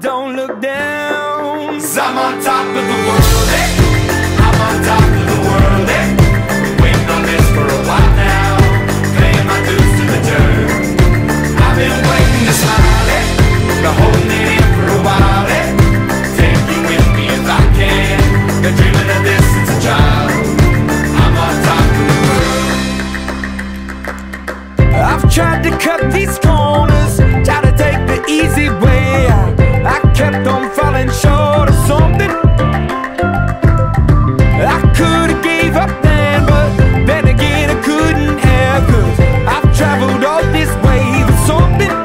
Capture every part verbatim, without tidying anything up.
don't look down. 'Cause I'm on top of the world, eh? I'm on top of the world, eh? Been waiting on this for a while now, paying my dues to the dirt. I've been waiting to smile, eh? Been holding it in for a while, eh? Take you with me if I can. Been dreaming of this since a child. I'm on top of the world. I've tried to cut these corners, tried to take the easy way. I, I kept on falling short of something. I could've gave up then, but then again I couldn't have. 'Cause I've traveled all this way for something.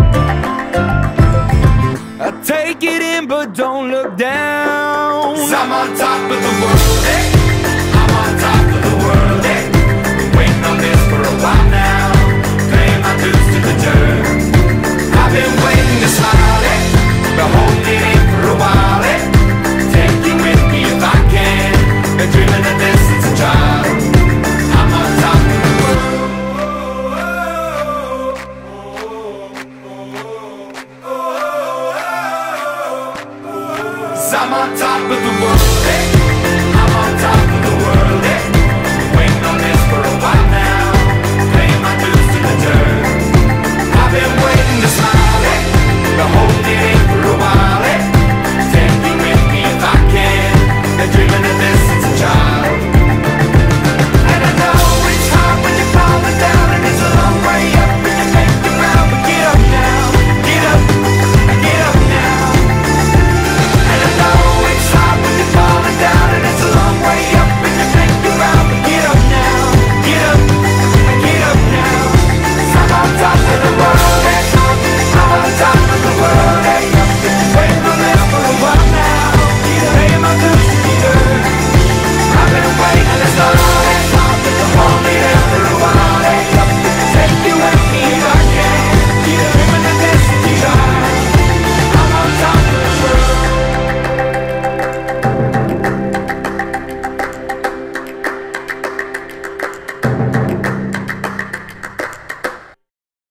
I take it in but don't look down. 'Cause I'm on top of the world, eh? I'm on top of the world, eh? Been waiting on this for a while now, paying my dues to the dirt. I've been waiting to smile, eh? Been holding it in for a while, eh? Take you with me if I can. Been dreaming of this since a child. I'm on top of the world. 'Cause I'm on top of the world, eh?